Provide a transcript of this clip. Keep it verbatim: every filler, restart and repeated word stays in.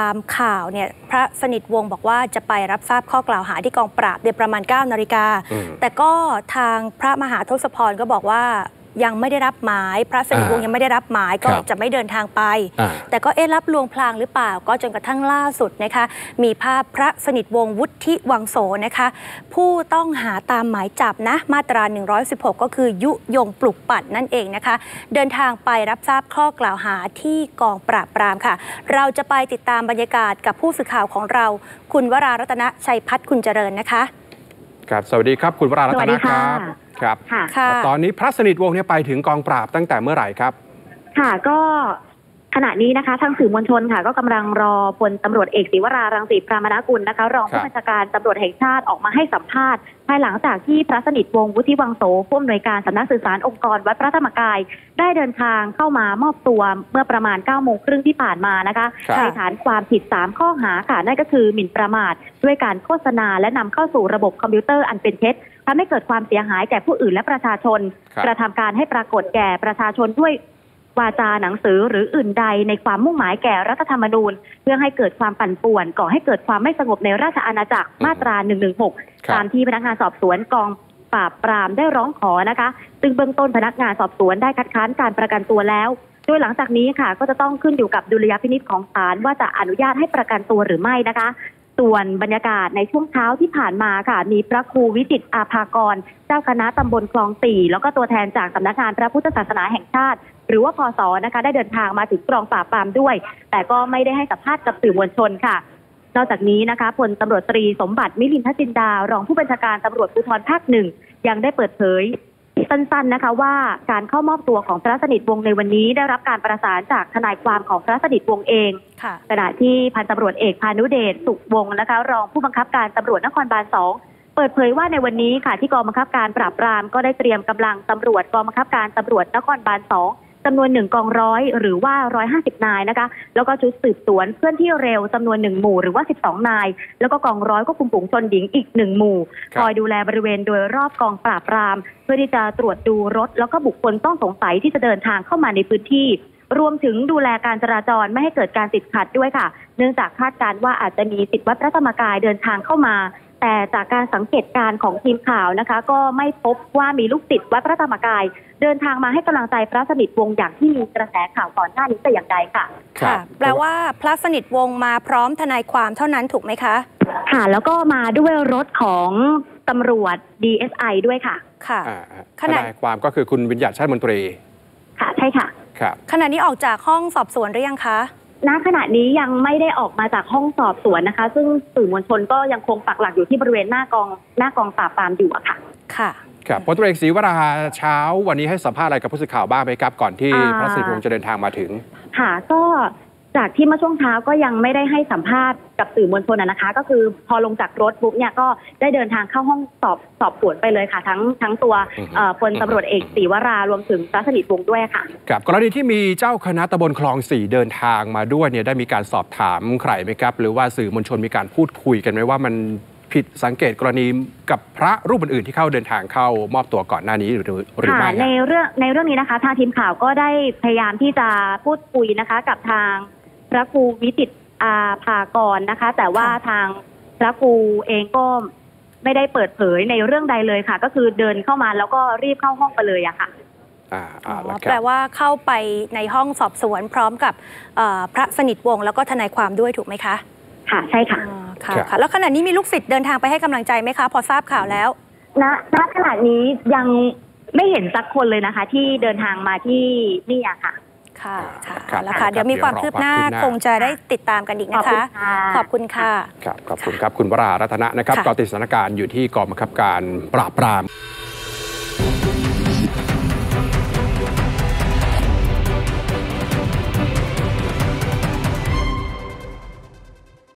ามข่าวเนี่ยพระสนิทวงศ์บอกว่าจะไปรับทราบข้อกล่าวหาที่กองปราบเดือนประมาณเก้านาฬิกาแต่ก็ทางพระมหาทศพรก็บอกว่ายังไม่ได้รับหมายพระสนิทวงศ์ยังไม่ได้รับหมายก็จะไม่เดินทางไปแต่ก็เอ๊ะรับลวงพลางหรือเปล่าก็จนกระทั่งล่าสุดนะคะมีภาพพระสนิทวงศ์วุฒิวังโสนะคะผู้ต้องหาตามหมายจับนะมาตราหนึ่งร้อยสิบหกก็คือยุยงปลุกปั่นนั่นเองนะคะเดินทางไปรับทราบข้อกล่าวหาที่กองปราบปรามค่ะเราจะไปติดตามบรรยากาศกับผู้สื่อข่าวของเราคุณวรารัตนชัยพัฒน์คุณเจริญนะคะครับสวัสดีครับคุณวรารัตนะครับครับตอนนี้พระสนิทวงศ์เนี่ยไปถึงกองปราบตั้งแต่เมื่อไหร่ครับค่ะก็ขณะนี้นะคะทางสื่อมวลชนค่ะก็กำลังรอพลตำรวจเอกศิวรารังสีพรามนกุลนะคะรองผู้บัญชาการตำรวจแห่งชาติออกมาให้สัมภาษณ์ภายหลังจากที่พระสนิทวงศ์วุฒิวังโสผู้อำนวยการสำนักสื่อสารองค์กรวัดพระธรรมกายได้เดินทางเข้ามามอบตัวเมื่อประมาณเก้าโมงครึ่งที่ผ่านมานะคะในฐานความผิดสามข้อหาค่ะนั่นก็คือหมิ่นประมาทด้วยการโฆษณาและนำเข้าสู่ระบบคอมพิวเตอร์อันเป็นเท็จทำให้เกิดความเสียหายแก่ผู้อื่นและประชาชนกระทำการให้ปรากฏแก่ประชาชนด้วยวาจาหนังสือหรืออื่นใดในความมุ่งหมายแก่รัฐธรรมนูญเพื่อให้เกิดความปั่นป่วนก่อให้เกิดความไม่สงบในราชอาณาจักรมาตราหนึ่งหนึ่งหกตามที่พนักงานสอบสวนกองปราบปรามได้ร้องขอนะคะซึ่งเบื้องต้นพนักงานสอบสวนได้คัดค้านการประกันตัวแล้วโดยหลังจากนี้ค่ะก็จะต้องขึ้นอยู่กับดุลยพินิจของศาลว่าจะอนุญาตให้ประกันตัวหรือไม่นะคะส่วนบรรยากาศในช่วงเช้าที่ผ่านมาค่ะมีพระครูวิจิตรอาภากรเจ้าคณะตำบลคลองสี่แล้วก็ตัวแทนจากสำนักงานพระพุทธศาสนาแห่งชาติหรือว่าพศนะคะได้เดินทางมาถึงกองปราบปรามด้วยแต่ก็ไม่ได้ให้สัมภาษณ์กับสื่อมวลชนค่ะนอกจากนี้นะคะพลตำรวจตรีสมบัติมิลินทจินดารองผู้บัญชาการตำรวจภูธรภาคหนึ่งยังได้เปิดเผยสั้นๆนะคะว่าการเข้ามอบตัวของพระสนิทวงศ์ในวันนี้ได้รับการประสานจากทนายความของพระสนิทวงศ์เองขณะที่พันตำรวจเอกพานุเดชสุขวงศ์นะคะรองผู้บังคับการตำรวจนครบาลสองเปิดเผยว่าในวันนี้ค่ะที่กองบังคับการปราบปรามก็ได้เตรียมกำลังตำรวจกองบังคับการตำรวจนครบาลสองจำนวนหนึ่งกองร้อยหรือว่าร้อยห้าสิบนายนะคะแล้วก็ชุดสืบสวนเคลื่อนที่เร็วจำนวนหนึ่งหมู่หรือว่าสิบสองนายแล้วก็กองร้อยก็คุมฝูงชนหญิงอีกหนึ่งหมู่คอยดูแลบริเวณโดยรอบกองปราบปรามเพื่อที่จะตรวจดูรถแล้วก็บุคคลต้องสงสัยที่จะเดินทางเข้ามาในพื้นที่รวมถึงดูแลการจราจรไม่ให้เกิดการติดขัดด้วยค่ะเนื่องจากคาดการณ์ว่าอาจจะมีศิษย์วัดพระธรรมกายเดินทางเข้ามาแต่จากการสังเกตการณ์ของทีมข่าวนะคะก็ไม่พบว่ามีลูกศิษย์วัดพระธรรมกายเดินทางมาให้กำลังใจพระสนิทวงศ์อย่างที่มีกระแสข่าวก่อนหน้านี้แต่อย่างใดค่ะค่ะแปลว่าพระสนิทวงศ์มาพร้อมทนายความเท่านั้นถูกไหมคะค่ะแล้วก็มาด้วยรถของตำรวจ ดี เอส ไอ ด้วยค่ะค่ะทนายความก็คือคุณวิญญาณชาติมนตรีค่ะใช่ค่ะครับขณะนี้ออกจากห้องสอบสวนหรือยังคะณขณะนี้ยังไม่ได้ออกมาจากห้องสอบสวนนะคะซึ่งสื่อมวลชนก็ยังคงปักหลักอยู่ที่บริเวณหน้ากองหน้ากองปราบปรามอยู่ค่ะค่ะครับพลตำรวจเอกศรีวราเช้าวันนี้ให้สัมภาษณ์อะไรกับผู้สื่อข่าวบ้างไหมครับก่อนที่พระสนิทวงศ์จะเดินทางมาถึงค่ะก็จากที่เมื่อช่วงเช้าก็ยังไม่ได้ให้สัมภาษณ์กับสื่อมวลชนนะคะก็คือพอลงจากรถปุ๊บเนี่ยก็ได้เดินทางเข้าห้องสอบสอบสวนไปเลยค่ะทั้งทั้งตัวพลตำรวจเอกศรีวรารวมถึงพระสนิทวงศ์ด้วยค่ะครับกรณีที่มีเจ้าคณะตำบลคลองสี่เดินทางมาด้วยเนี่ยได้มีการสอบถามใครไหมครับหรือว่าสื่อมวลชนมีการพูดคุยกันไหมว่ามันผิดสังเกตกรณีกับพระรูปอื่นๆที่เข้าเดินทางเข้ามอบตัวก่อนหน้านี้หรือหรือไม่ในเรื่องในเรื่องนี้นะคะทางทีมข่าวก็ได้พยายามที่จะพูดคุยนะคะกับทางพระครูวิจิตรอาภากรนะคะแต่ว่าทางพระครูเองก็ไม่ได้เปิดเผยในเรื่องใดเลยค่ะก็คือเดินเข้ามาแล้วก็รีบเข้าห้องไปเลยอะค่ะแปลว่าเข้าไปในห้องสอบสวนพร้อมกับพระสนิทวงศ์แล้วก็ทนายความด้วยถูกไหมคะค่ะใช่ค่ะค่ะแล้วขณะนี้มีลูกศิษย์เดินทางไปให้กำลังใจไหมคะพอทราบข่าวแล้วณณขณะนี้ยังไม่เห็นสักคนเลยนะคะที่เดินทางมาที่นี่อะค่ะค่ะค่ะแล้วค่ะเดี๋ยวมีความคืบหน้าคงจะได้ติดตามกันอีกนะคะขอบคุณค่ะครับขอบคุณครับคุณวรารัตนะนะครับก็ติดสถานการณ์อยู่ที่กองบังคับการปราบปราม